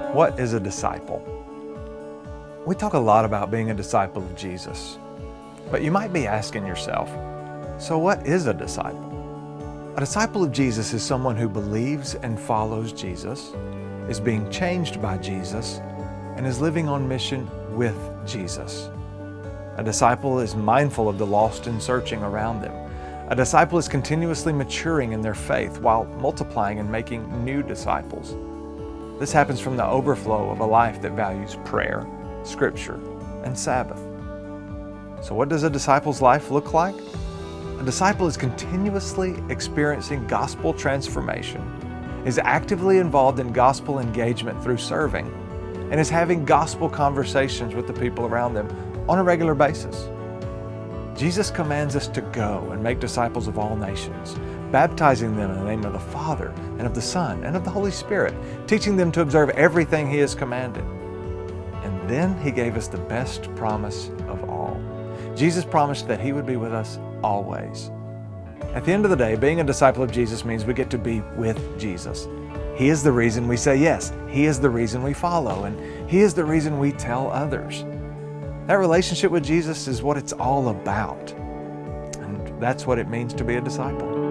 What is a disciple? We talk a lot about being a disciple of Jesus, but you might be asking yourself, so what is a disciple? A disciple of Jesus is someone who believes and follows Jesus, is being changed by Jesus, and is living on mission with Jesus. A disciple is mindful of the lost and searching around them. A disciple is continuously maturing in their faith while multiplying and making new disciples. This happens from the overflow of a life that values prayer, Scripture, and Sabbath. So what does a disciple's life look like? A disciple is continuously experiencing gospel transformation, is actively involved in gospel engagement through serving, and is having gospel conversations with the people around them on a regular basis. Jesus commands us to go and make disciples of all nations, baptizing them in the name of the Father and of the Son and of the Holy Spirit, teaching them to observe everything He has commanded. And then He gave us the best promise of all. Jesus promised that He would be with us always. At the end of the day, being a disciple of Jesus means we get to be with Jesus. He is the reason we say yes. He is the reason we follow, and He is the reason we tell others. That relationship with Jesus is what it's all about. And that's what it means to be a disciple.